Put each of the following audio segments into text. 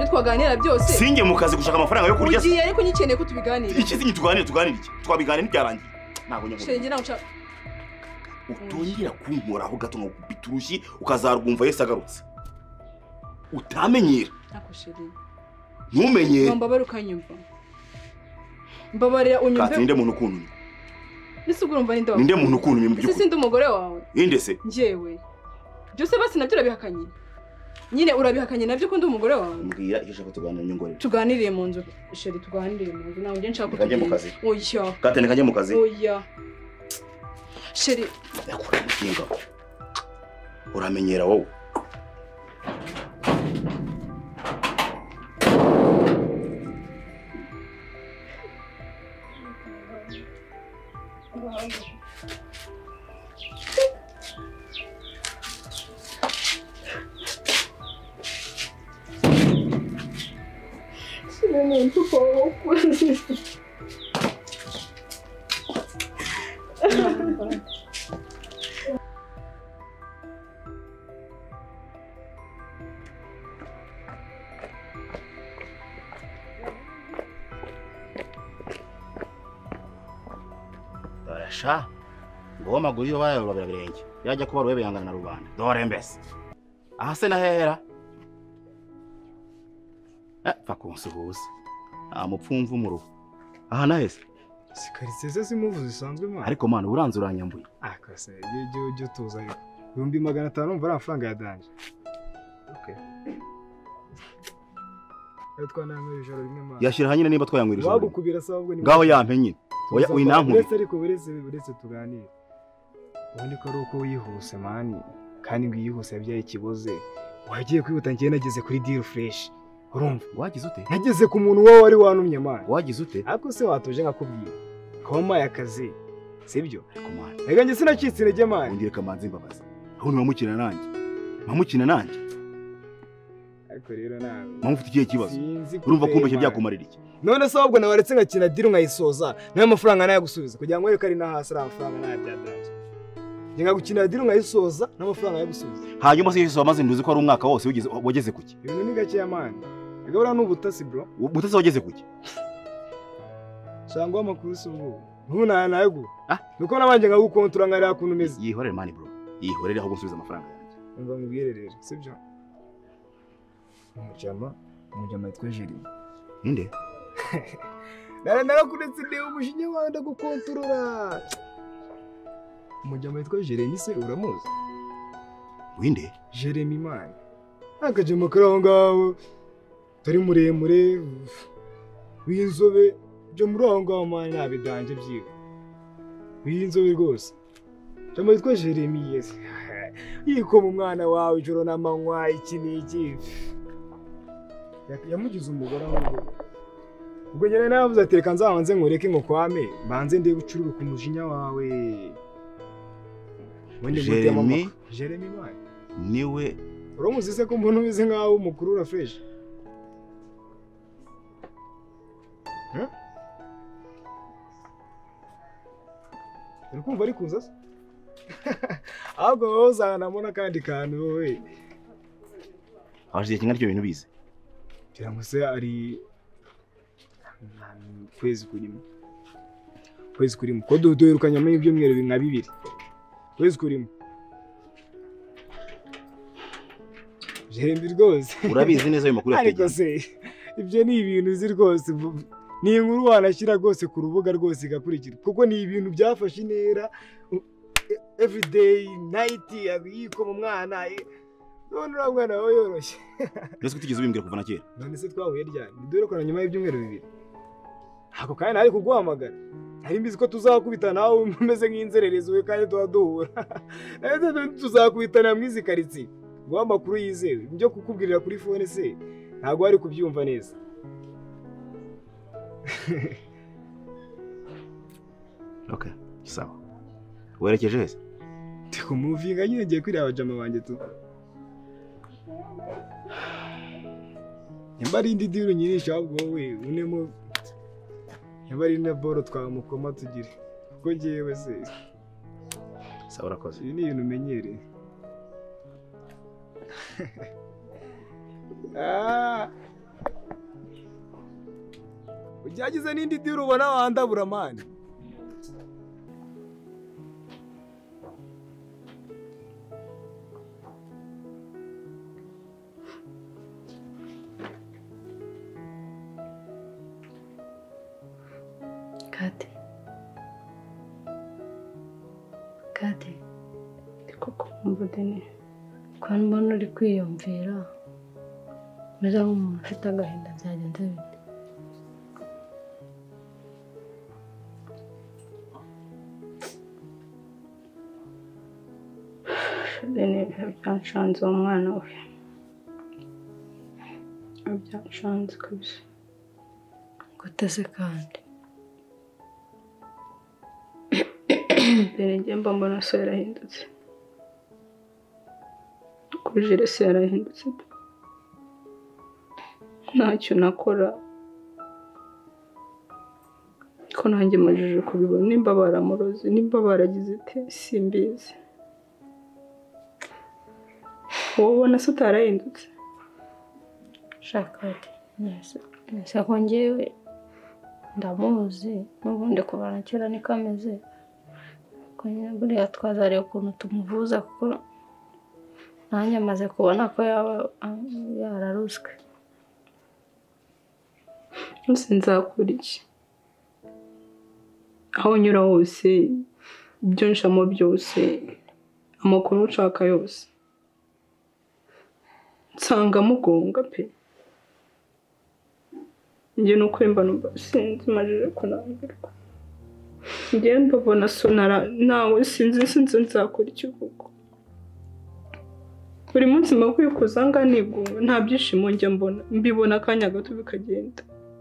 ibyo twaganira byose singe mu kazi gushaka amafaranga yo kurya ugiye ariko nyikeneye ko tubiganira iki singe tuganira iki twabiganira n'ibyarangiye ntabwo nyabwo shenge nawe ushaka utongera kunkoraho gato ngo biturushyi ukazarwumva Yesu agarutse utamenyera ako shenge ntumenyere mbabare ukanyumva mbabarira unyumve katinde muntu kuntu nise urumva ninde wawe ninde muntu kuntu mu by'ukuri sindi umugore wawe inde se njyewe byose basi nabyo urabihakanye nyine urabihakanye nabyo ko ndi umugore wawe mbwira icyo ushaka tuganira nyongore tuganiriye mu nzu sheri tuganiriye mu nzu nawe nshaka ko kajye mu kazi oya katende kajye mu kazi oya sheri yakora mukinga uramenyera wowe Sha ngo maguru yo bayo babirenge yajya kuba ruwebe yangana na rubanda dore mbese aha se nahera fa kunsuhuza amupfumvu mu rugo aha nahese sikaritse simuvu zisanzwe mwana ariko mana uranze uranyambuye akase je tuza ariko 1500 umva amafaranga ya danje okay twanamwe ijoro rimwe mwana yashira hanyine nimba twayangwirije wagukubira sabwo ni ngaho yampe nyine oya winampuye uretse ariko uretse tuganire ubundi ko ari uko wihuse mani kandi ngo yihuse yabyaye ikiboze wagiye kwihuta ngiye nageze kuri deal fresh urumva wagize ute nageze ku muntu wowe wari wanumye mani wagize ute ariko se watoje nkakubwira koma yakazi sibyo ariko mani rega nge sinacitse intege mani ungire kamanzi imbabazi aho nibamukina nanjye ariko rero nawe mpamufite ikihe kibazo urumva kumbeshya byakumarira iki none se ahubwo nabaretse ngakina deal nkayisoza nayo mafaranga nayo gusubiza kugira ngo wereke ari na hasi ari amafaranga nayo byadanje ngenga gukina deal nkayisoza n'amafaranga yo gusubiza hanyuma se Yesu wamaze nduzi ko ari umwaka wose wageze kuki ibintu ni gake ya mani agabura n'ubutasi bro ubutasi wageze kuki sangwa amakuru se ubwo ntuna nayo nuko nabanje ngagukontura ngarira kuntu meze yihorere mani bro yihorere aho gusubiza amafaranga yanjye umva mubwire rero sibyo umujama yitwa Jeremy ninde narakuretse ndeba umushinya wawe ndagukontorora umujama yitwa Jeremy se uramuzi winde Jeremy man akajema karaho ngaho tari muremure w'inzobe byo muri aho ngaho man nabidanje byiwe w'inzobe rwose jama yitwa Jeremy yes yiko mu mwana wawe ijoro n'amanywa iki n'iki yamugize umugore ahubwo ubwo nyene navuze ati reka nzabanze nkureke ngo kwame banze ndebe ucururu ku mujinya wawe Jeremy man niwe uramuzi se ko umuntu ubizi nkaho umukurura fresh uri kumva ari kuza se ahubwo wowe uzanamo n'akandi kantu wowe hashize kimwe aricyo bintu bize kugira ngo se ari kwezi kurimo ko duherukanyamo ibyumweru nka 2 kwezi kurimo Jeremy rwose urabizi neza ayo makuru ariko se ibyo ni ibintu uzi rwose ni inkuru wanashyira rwose ku rubuga rwose igakurikira kuko ni ibintu byafashe intera everyday night yiko mu mwana none ura mwana wawe yoroshye Nese kutigeze ubimbwira kuva na kera none se twahuye ryari duherukana nyuma y'ibyumweru 2 ako kandi nari kuguhamagara nari mbizi ko tuzakubitana nawe umeze nk'inzererezi we kandi duhura nese tuzakubitana mwizi karitsiye ngo amakuru yizewe ibyo kukubwirira kuri phone se ntago ari kubyumva neza okay sawa werekeje hese tiko muvinga nyine ngiye kwiraba jama banje tu Nyambari indi diru nyirisha ahubwo wowe unemo nyambari na boro twamukoma tugire kuko ngiyewe se sawa urakoze ibi ni ibintu umenyereye Ujyagize n'indi diri ubona wandabura mani. Kate koko mbudene kwa mbona uri kwiyumvira meza nk'umuntu ufite agahinda byagenze bite? Dene byanshanze umwana we byanshanze kabisa guteze kandi mbere njye mbona so yarahindutse kuri jere se yarahindutse ntacyo nakora ko nanjye majije kubibona nimba baramuroze nimba baragize ite simbizi wowe ubona se utarahindutse shaka ati nese ko njyewe ndamuzi n'ubundi kubana kera niko ameze buriya twazariye ukuntu tumuvuza kuko nanjye amaze kubona ko yaba yararuswe. Nzakora iki? Aho unyura hose ibyo nshamo byose amakuru nshaka yose nsanga mugonga pe. Njye nuko mba numva sinzi majije kunambirwa. Njye mbabona sonara nawe sinzi nzakora iki kuko buri munsi makwiye kuzanga nigunga nta byishimo njye mbibona akanya gato bikagenda.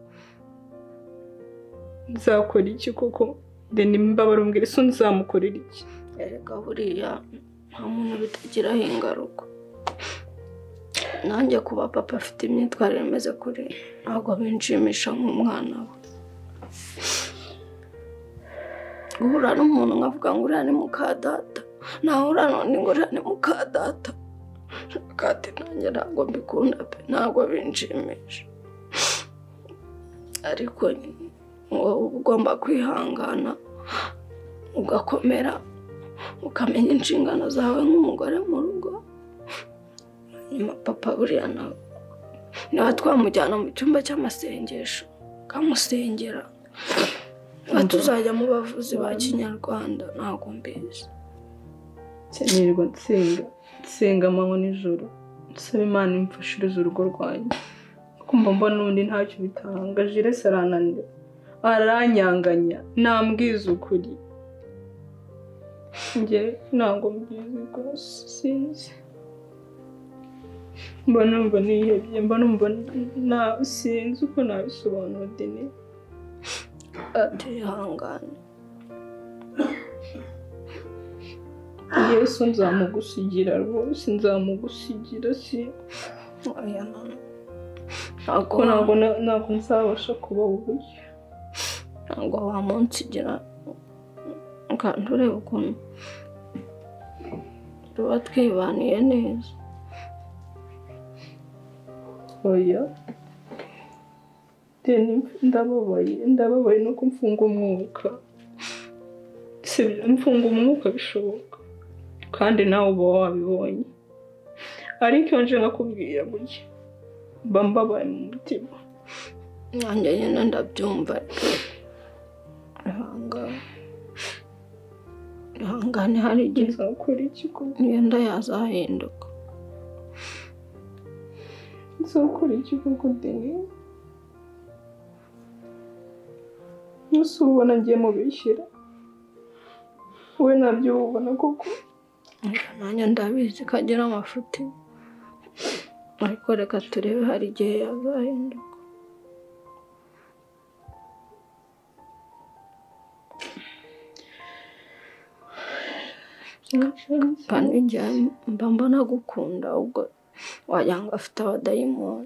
Nzakora iki kuko deni mbabara umbwira so nzamukorera iki? Erega buriya nta muntu bitagiraho ingaruka. Nanjye kuba papa afite imyitwarire imeze kuri ntabwo binshimisha nk'umwana we. Guhura n'umuntu nkavuga ngo uriya ni mukadata nahura n'undi ngo uriya ni mukadata Kate nanjye ntabwo mbikunda pe ntabwo binshimisha. Ariko wowe ugomba kwihangana ugakomera ukamenya inshingano zawe nk'umugore mu rugo. Nyuma papa buriya nawe niba twamujyana mu cyumba cy'amasengesho kamusengera tuzajya mu bavuzi ba kinyarwanda ntabwo mbizi. Nirwa nsenga amanywa n'ijoro nsaba Imana imfashirize urugo rwanjye kumva mbona n'undi ntacyo bitanga. Jire sarananira aranyanganya nambwiza ukuri njye ntabwo mbizi rwose sinzi. Mbona numva nihebye mbona sinzi uko nabisobanura deni. Atihangane Yesu nzamugusigira rwose nzamugusigira si oya ntabwo nzabasha kuba uburyo ntabwo wamunsigira kandi ureba ukuntu tuba twibaniye neza. oya deni ndababaye no kumfunga umwuka sibyo mfunga umwuka bishoboka kandi nawe uba wabibonye ariko iyo nje nkakubwira gutya mba mbabaye mu mutima. Nanjye nyine ndabyumva ihangane hari igihe nzakora iki kuko imyenda yazahinduka. nzakora iki kuko deni nuse ubona ngiye mubishyira we nabyo ubona koko. Nanjye ndabizi kagira amafuti ariko reka turebe hari igihe yazahinduka. kandi njye mba mbona gukunda ubwo wagira ngo afite abadayimoni.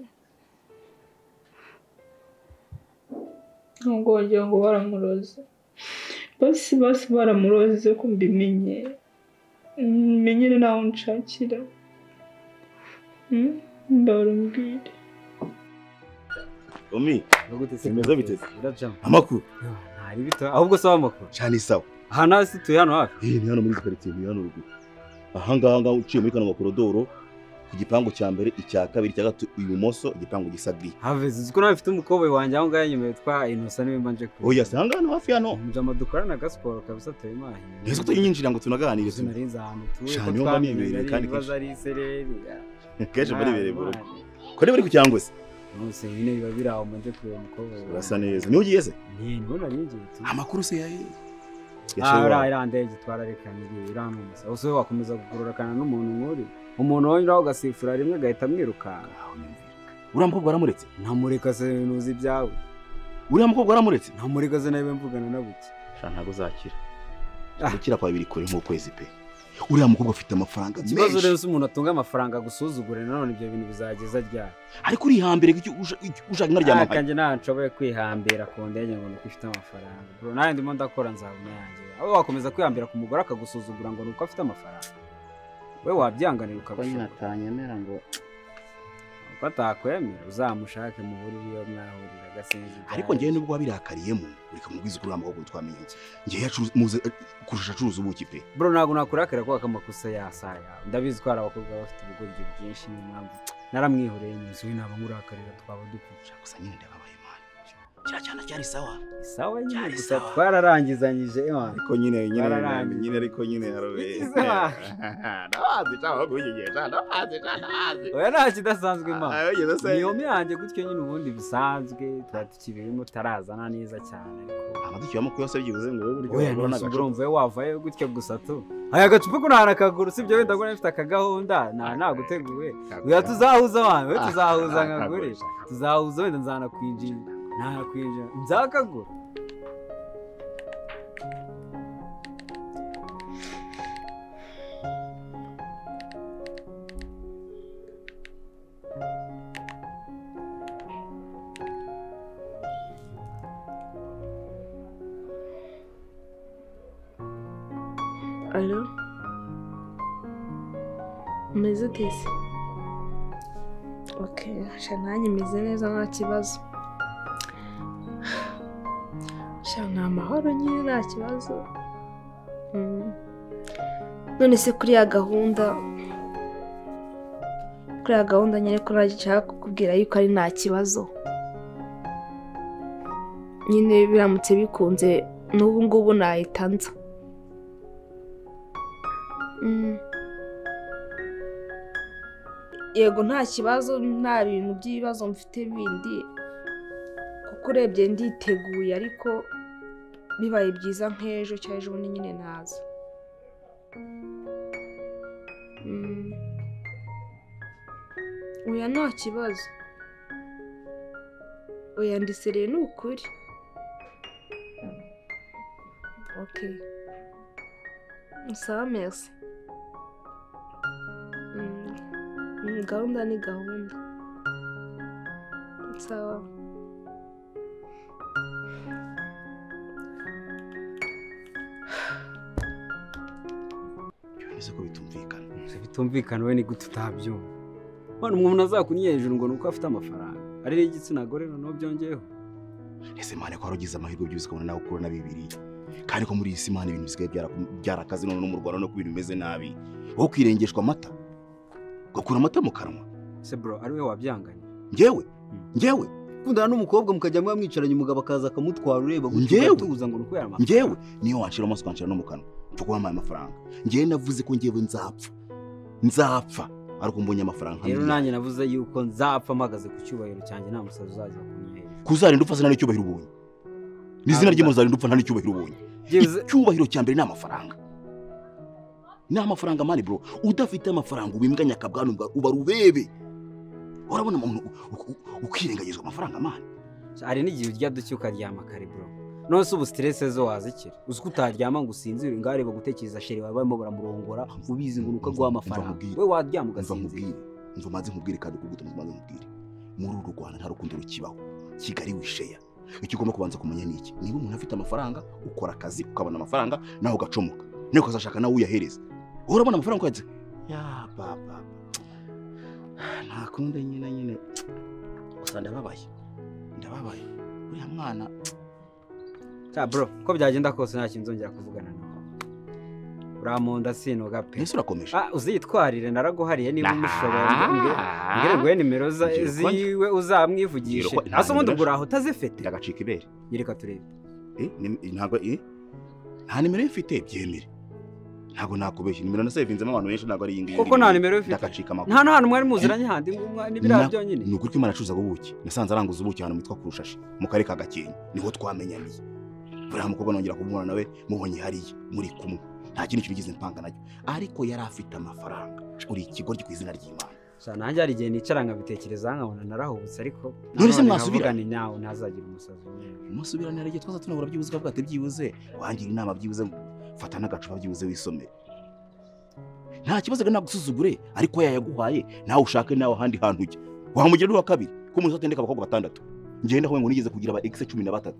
ntabwo wagira ngo baramuroze basi baramuroze ko mbimenye menyere naho nshakira ndarumbwire. Omi simeze biteze Biracamo. amakuru Ntari bito ahubwo sawa amakuru. cyane sawa Hano hasi tuye hano hafi. ni hano muri quartier ni hano ruguru aha uciye muri kano korodoro ku gipangu cya mbere icya kabiri cya gatatu ibumoso igipangu gisagri Haveze uziko nawe mfite umukobwa wanje aho ngaye nyuma yitwa Innocent niwe mbanje ku. oya sanga hano hafi hano Mujama dukorana gasport kabisa tuyimanye. nese tuyinyinjira ngo tunaganire Sinarinza ahantu tuye Shani, ko wumva nibereye twamenye kandi ibibazo ari sereri. keje muri bere buru ko ni bari ku cyangwa se Nose nyine biba biraho mbanje kureba umukobwa. urasa neza niho ugiye se Ni nibona ngiye tu. amakuru se yaye Ira ndege reka ngiye iranumisa. Ose wakomeza kugororakana n'umuntu nkuri. Umuntu wonyiraho gasifura rimwe gahita mwirukanga. uriya mukobwa waramuretse Ntamureka se nuzi ibyawe. uriya mukobwa waramuretse Ntamureka se nawe mvugana na buki. sha ntago zakira gukira kwa bibiri kure nk'ukwezi pe uriya mukobwa afite amafaranga Ikibazo menshi rero umuntu atunga amafaranga gusuzugure nanone ibyo bintu bizageza ryari. ariko uri hambere ushaka inaryama Kanje nta nshoboye kwihambira ku ndege ngo nuko ifite amafaranga. Bro nawe ndimo ndakora nzabona yanjye. Abo wakomeza kwihambira ku mugore akagusuzugura ngo nuko afite amafaranga. We wabyanganira ukabona atanyemera ngo uko atakwemera uzamushake mu buriri yo mwahurira gasinzi. ariko ngiye nubwo wabirakariyemo ureka mubwiza kuri amaboko twamenye ngiye yacuruza kurusha acuruza ubuki pe Bro ntabwo nakurakira ko akamakosa yasaya. Ndabizi ko hari abakobwa bafite ubugoryi bwinshi niyo mpamvu naramwihoreye nyuzi we naba ngurakarira twaba dukwica. gusa nyine ndababaye man cyane cyari sawa Sawa nyine gusa twararangizanyije ariko nyine ariko nyine harobe ndabazi cyangwa kuyigesha ndabazi oya nta kidasanzwe imana niyo myanjye gutyo nyine ubundi bisanzwe tuba tukibirimo tarazana neza cyane ariko amadukiyamo ko yose byibuze ngo buryo oya ntabwo wavayo gutyo gusa tu aya agacupa ko ntahana akaguru sibyo wenda ngo nafite akagahunda naguteguwe oya tuzahuza wanyu we tuzahuza nkagure tuzahuza wenda nzanakwinjira ntakwinjira nzakagura. Alo umeze ute se? Okay nanjye meze neza nta kibazo. Ni amahoro nyine nta kibazo. None se kuri ya gahunda nyine ko nshaka kukubwira yuko ari nta kibazo nyine biramutse bikunze n'ubu ngubu nahita nza. Yego nta kibazo nta bintu by'ibibazo mfite bindi kuko urebye nditeguye ariko bibaye byiza nk'ejo cyangwa ejo bundi nyine naza. Oya nta kibazo. Oya ndisereye ni ukuri. Okay. Sawa merci. Gahunda ni gahunda. Sawa. ese ko bitumvikana we ni gute utabyumva bana umuntu azakunye hejuru ngo nuko afite amafaranga ari igitsina gore noneho byongeyeho ese mane ko warugize amahirwe byuze kubona nawe ukura na bibiri kandi ko muri isi mane ibintu bisigaye byarakaze none no mu Rwanda no kubintu bimeze nabi wowe kwirengeshwa amata gakura amata mu kanwa se bro ari we wabyanganye ngewe kundana n'umukobwa mukajya mwicaranye umugabo akaza akamutwara ureba gutyo tuza ngo nuko yarama ngewe niyo wanshira amaso kanshira no mu kanwa mvuga wamaye amafaranga ngewe navuze ko ngewe nzapfa ariko mbonye amafaranga rero nanjye navuze yuko nzapfa mpagaze ku cyubahiro cyanjye nta musazi uzaza kunyehera kuzarinda upfa nta n'icyubahiro ubonye n'izina ry'umuzarinda upfa nta n'icyubahiro ubonye icyubahiro cya mbere ni amafaranga mani bro udafite amafaranga ubimbwanya akabwana uba rubebe urabona umuntu ukirengagizwa amafaranga mani hari n'igihe urya duke ukaryama kare bro nose ubu stress zo wazikira uzi ko utaryama ngo usinzire ngareba gutekereza sheri barimo baramurongora ubizi ngo nuko agwa amafaranga we waryama ugasinzira mva maze nkubwire kandi kuguta maze nkubwire muri uru Rwanda nta rukundo rukibaho Kigali wisheya icyo ugomba kubanza kumenya niki niba umuntu afite amafaranga ukora akazi ukabona amafaranga naho ugacomoka niyo ukazashaka nawe uyahereza urabona amafaranga ukaze ya baba nta kunde nyine gusa ndababaye ndababaye uriya mwana bro ko byagenda kose nta kintu nzongera kuvugana nawe uramunda sinoga pe ese urakomeje uzitwarire naraguhariye niba umushoboye mbwira ngo nimero ziwe uzamwivugishe ase ubundi ubwo uraho utazifite ndagacika ibere yereka turebe ntabwo nta nimero mfite byemere ntabwo nakubeshya nimero nasevinzemo abantu benshi ntabwo ari iyi ngiyi koko nta nimero ufite ndagacika amakuru nta hantu mwari muziranye handi n'ibiraha byonyine ni ukuri ko Imana acuruza ubuki nasanze aranguza ubuki ahantu mitwa kurushashi mu karere ka Gakenke niho twamenyaniye buriya mukobwa nongera kumubona nawe mubonye hariya muri kumwe nta kintu kibigize mpanga nacyo ariko yari afite amafaranga uri ikigoryi ku izina ry'Imana nanjye hari igihe nicara nkabitekereza nkabona narahubutse ariko none se mwasubirane nawe ntazagira umusazi musubirane rege twaza tunabura byibuze ko bwate byibuze wangira inama byibuze fata n'agacupa byibuze wisomere nta kibazo gana gusuzugure ariko yayaguhaye nawe ushake nawe handi hantu ujya wamugira n'uwa kabiri ko umuntu atendeka abakobwa batandatu ngenda ngo nigeze kugira aba ex 13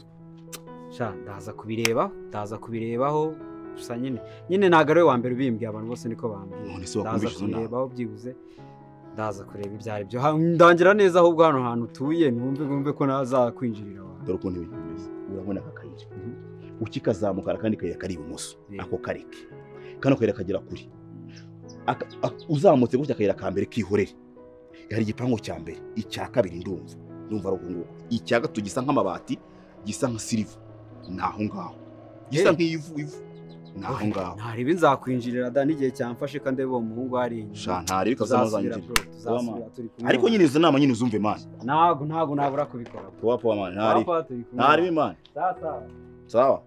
ndaza kubirebaho gusa nyine ntago ari we wa mbere ubimbwiye abantu bose niko bambwiye ndaza kubirebaho byibuze ndaza kureba ibyo ari byo ndangira neza ahubwo hano hantu utuye numve ko nazakwinjirira wawe dore ukuntu ibintu bimeze urabona aka kayira ukikazamuka kandi kayira kari ibumoso ako kareke kano kayira kagera kuri uzamutse gutya kayira ka mbere kihorere hari igipangu cya mbere icya kabiri ndumva ari ukunguko icya gatatu gisa nk'amabati gisa nka silver naho ngaho gisa nk'ivu naho ngaho ntaribi nzakwinjirira da n'igihe cyamfashe kandi bo muhungu hari ntari bikazamuzangira ariko nyine izo nama nyine uzumve man ntago nabura kubikora poa man ntari man sawa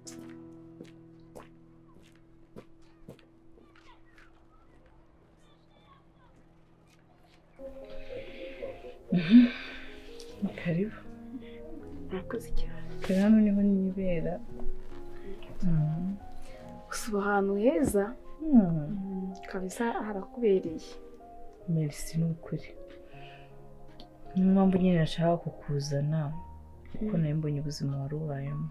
karibu murakoze cyane hano niho nibera gusa ahantu heza kabisa harakubereye merci ni ukuri niyo mpamvu nyine nashaka kukuzana kuko nawe mbonye ubuzima wari ubayemo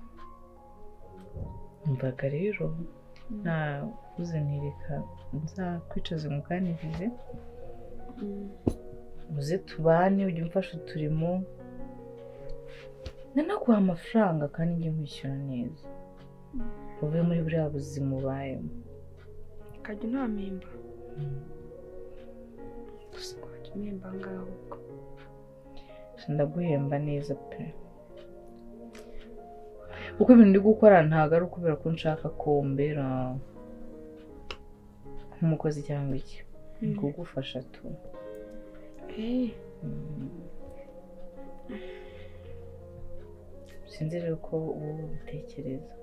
mbaga rero nakuze ntireka nzakwicaza umuganirize uze tubane ujye umfasha uturimo nanaguha amafaranga kandi njye nkwishyura neza uve muri buriya buzima ubayemo ukajya unampemba gusa ukajya umpemba ngaho ubwo ndaguhemba neza pe uko ibintu ndi gukora ntabwo ari ukubera ko nshaka ko mbera nk'umukozi cyangwa iki ni kugufasha tu sinzi rero ko ubu ubitekereza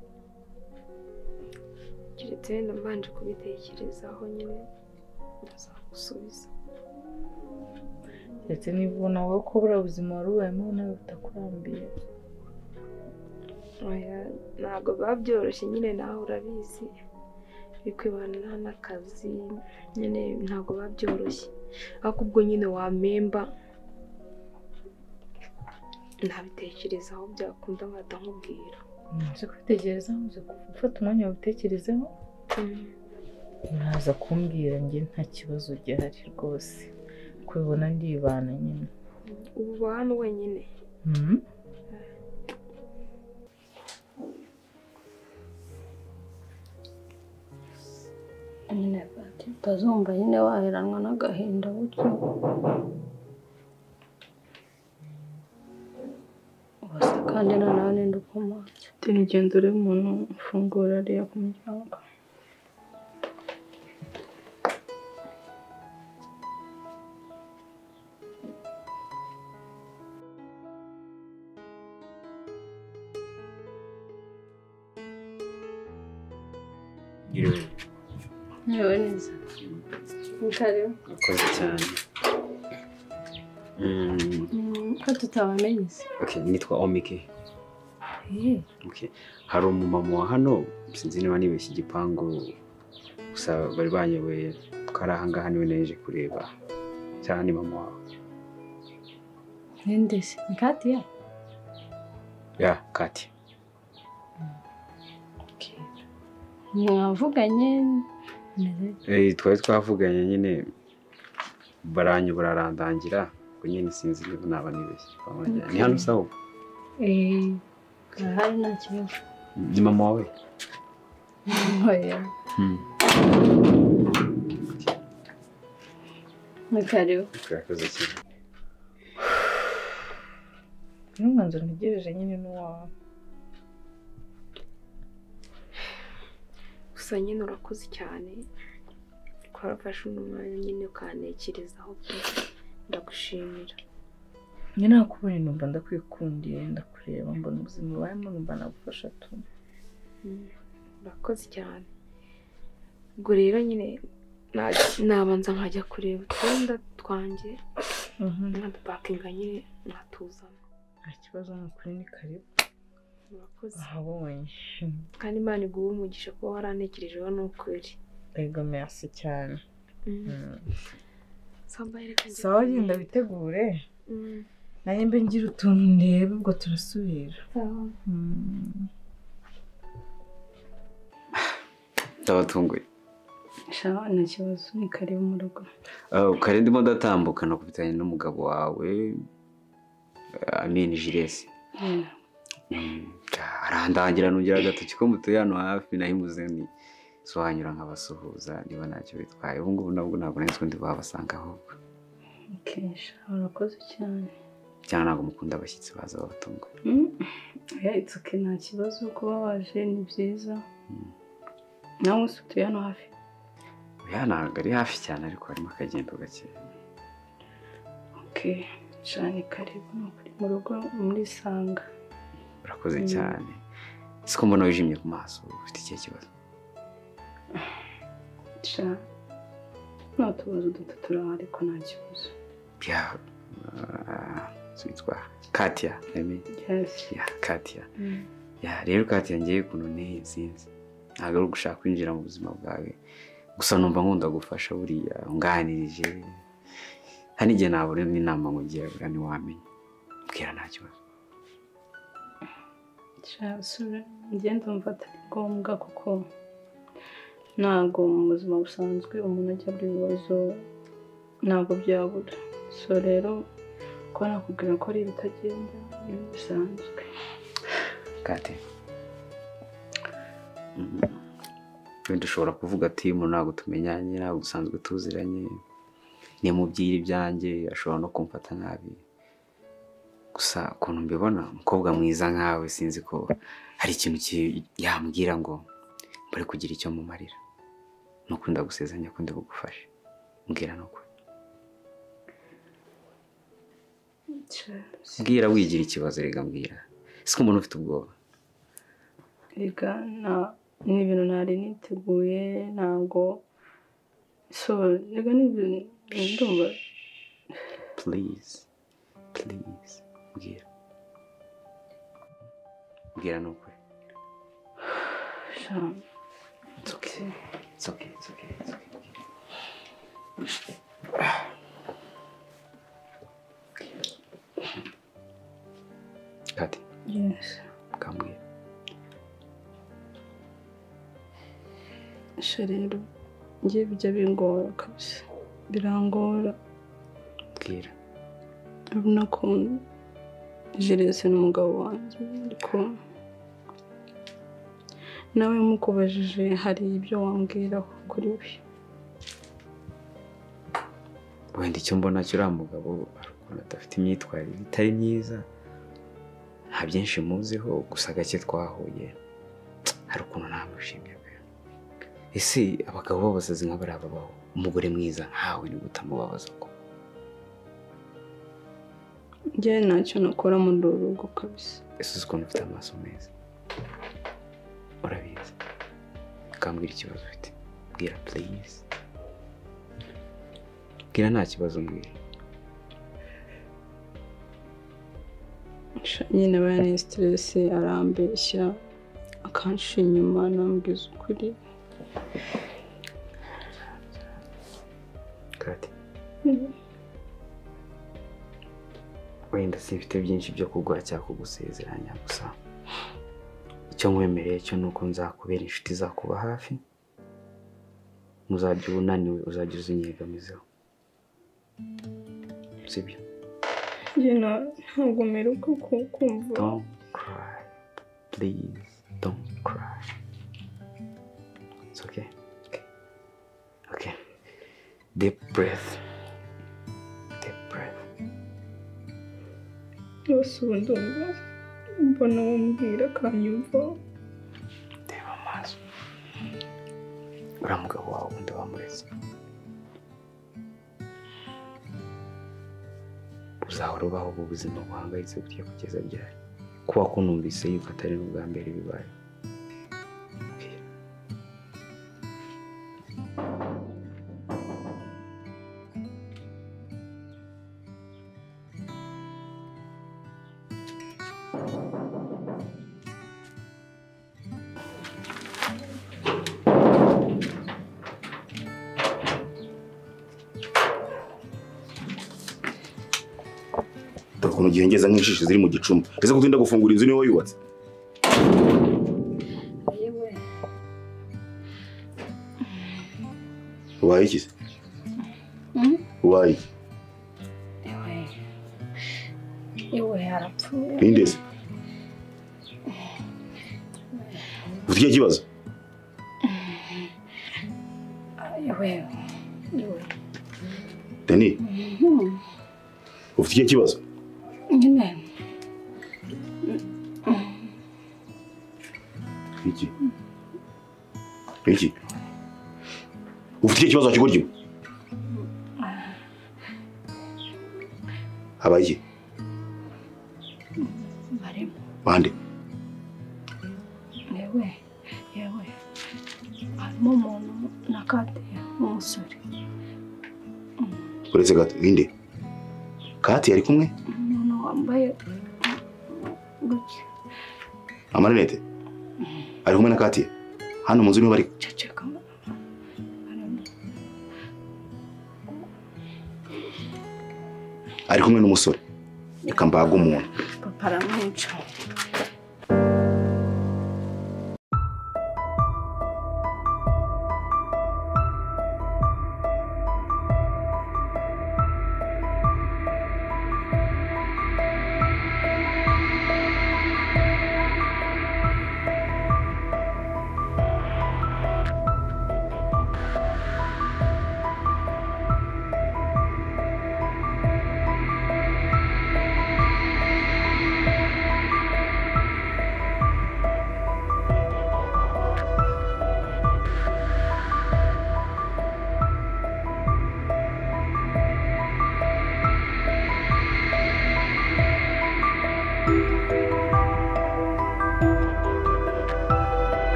keretse wenda mbanje kubitekerezaho nyine ndazagusubiza ndetse niba ubona wowe ko buriya buzima wari ubayemo nawe butakurambiye ntabwo biba byoroshye nyine nawe urabizi bikwibana n'akazi nyine ntabwo biba byoroshye ariko ubwo nyine wampemba ntabitekerezaho byakunda nkahita nkubwira umaze kubitekerezaho uze gufata umwanya wabitekerezeho uraza kumbwira njye nta kibazo gihari rwose kubibona ndibana nyine ubu hano wenyine nyine utazumva nyine waheranwa n'agahinda gutyo ubasa kandi noneho ninde ukomatse nigenda uri umuntu ufungura ariya ku muryango yewe neza karibu urakoze cyane ko tutabamenye se nitwa Omike hari umumama wa hano sinzi niba nibeshye igipangu gusa bari banyoboye ko ari ahangaha niwe naje kureba cyane ni mama wawe ninde se ni Katia ya Katia mwavuganye twari twavuganye nyine baranyobora arandangira nyine sinzi niba naba nibeshye ni hano sawa ahari nta kibazo ni mama wawe oya karibu urakoze cyane n'umwanzuro ntegereje nyine n'uwawe gusa nyine urakoze cyane ko warafashe umwanya nyine ukanekerezaho pe ndagushimira njye nakubonye numva ndakwikundiye ndakureba mbona ubuzima ubayemo numva nagufasha tu urakoze cyane ubwo rero nyine nabanza nkajya kureba utwenda twanjye nkadupakinga nyine nkatuzana nta kibazo ni ukuri ni karibu urakoze ahabonye kandi Imana iguhe umugisha kuba waranekerejeho ni ukuri ego merci cyane sawa genda witegure nanjye mbe ngira utuntu ndebe ubwo turasubira ndabatunguye shawa nta kibazo ni karibu mu rugo kare ndimo ndatambuka nakubitanye n'umugabo wawe Amin Jiresi arandangira nongera agatoki ko mutuye hano hafi nahimuze ni sohanyura nkabasuhuza niba ntacyo bitwaye ubu ngubu ntabwo nzi ko ndi babasanga ahubwo urakoze cyane cyane ntabwo mukunda abashyitsi baza babatunguye it's okay nta kibazo kuba waje ni byiza nawe usutuye hano hafi ntabwo ari hafi cyane ariko harimo akagendo gake cyane karibu mu rugo muri Sanga urakoze cyane siko mbona wijimye ku maso ufite ikihe kibazo nta tubazo duto turahari ariko nta kibazo witwa Katia Katia rero Katia ngiye ukuntu nteye sinzi ntabwo ari ugushaka kwinjira mu buzima bwawe gusa numva nkunda gufasha buriya unganirije hari igihe nabona n'inama nkugira buriya ntiwamenya mbwira nta kibazo ngenda umva atari ngombwa kuko ntabwo mu buzima busanzwe umuntu ajya buri bibazo ntabwo byabura so rero ko nakubwira ko ari ibitagenda bisanzwe Kate wenda ushobora kuvuga ati umuntu ntabwo tumenyanye ntabwo dusanzwe tuziranye nimubwira ibyanjye ashobora no kumfata nabi gusa ukuntu mbibona umukobwa mwiza nkawe sinzi ko hari ikintu yambwira ngo mbere kugira icyo mumarira nuko ndagusezeranya ko ndagufasha mbwira nuko mbwira wigira ikibazo rega mbwira siko umuntu ufite ubwoba rega ni ibintu ntari niteguye ntabwo so rega ni ibintu ndumva please mbwira nuko it's okay Kati yes kambwira rero ngiye bijya bingora kabisa birangora mbwira urabona ko Jiresi n'umugabo wanjye ariko nawe mukubajije hari ibyo wambwiraho kuri we wenda icyo mbona cyo uriya mugabo ari ukuntu adafite imyitwarire itari myiza nta byinshi muziho gusa gake twahuye hari ukuntu ntamushimye pe ese abagabo b'abasazi nk'abariya babaho umugore mwiza nkawe ni gutamubabaza ko njye ntacyo nakora muri uru rugo kabisa ese uzi ukuntu ufite amaso meza urabizi ukambwira ikibazo ufite mbwira please mbwira nta kibazo mbwira nyine aba yari stress arambeshya akansha inyuma nambwiza ukuri Kati wenda simfite byinshi byo kugura cyangwa kugusezeranya gusa icyo nkwemereye cyo nuko nzakubera inshuti zakuba hafi muzajya unaniwe uzajya uzinyegamizaho sibyo njye ntabwo mperuka kumva. Don't cry. Please, don't cry. It's okay. Okay. Okay. Deep breath. Deep breath. Yose ubu ndumva mbona wambwira akanyumva. Reba amaso. Uriya mugabo wawe ubundi wamuretse. Uzahora ubaho ubu buzima buhangayitse gutya kugeza ryari? Kuba ko numvise yuko atari n'ubwa mbere bibaye. ukuntu gihengeza nk'ishishi ziri mu gicuma ese kutinda gufungura inzu niwe yubatse yewe ubaye iki se ubaye yewe yarapfuye ninde se ufite iki kibazo yewe Dani ufite iki kibazo nyine iki ufite iki kibazo kigoryo habaye iki barimo bande yewe harimo umuntu nakatiye umusore uretse gato inde Kati yari kumwe umuntu wambaye gutya amarinete ari kumwe na Kati hano mu nzu niho bari ceceka ari kumwe n'umusore reka mbaga umuntu papa aramwica